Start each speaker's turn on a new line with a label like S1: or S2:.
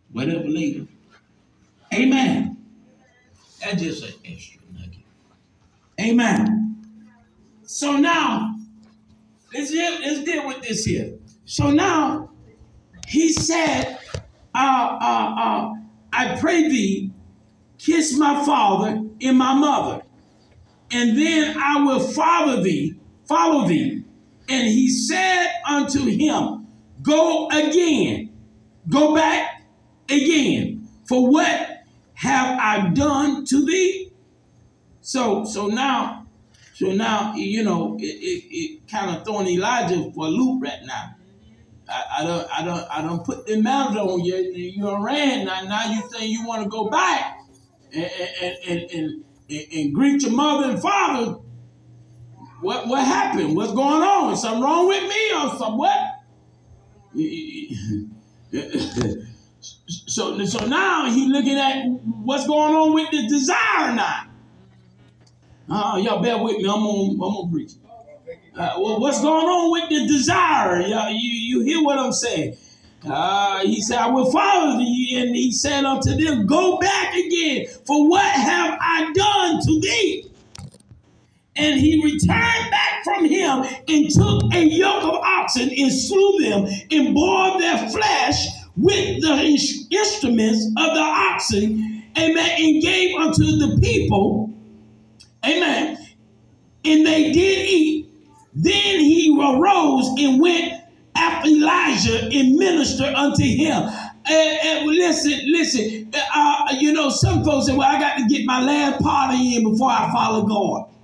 S1: whatever later. Amen. That's just an extra nugget. Amen. So now, let's deal with this here. So now, he said, I pray thee, kiss my father and my mother, and then I will follow thee. And he said unto him, go back again, for what have I done to thee? So now, it kind of throwing Elijah for a loop right now. I don't put the mantle on you. You done ran. Now you think you want to go back and greet your mother and father. What happened? What's going on? Is something wrong with me or some what? So now he's looking at what's going on with the desire now. Y'all bear with me. I'm gonna preach. What's going on with the desire? You hear what I'm saying? He said, I will follow thee. And he said unto them, go back again. For what have I done to thee? And he returned back from him and took a yoke of oxen and slew them and boiled their flesh with the instruments of the oxen. Amen. And gave unto the people. Amen. And they did eat. Then he arose and went after Elijah and ministered unto him. Listen. Some folks say, well, I got to get my last party in before I follow God.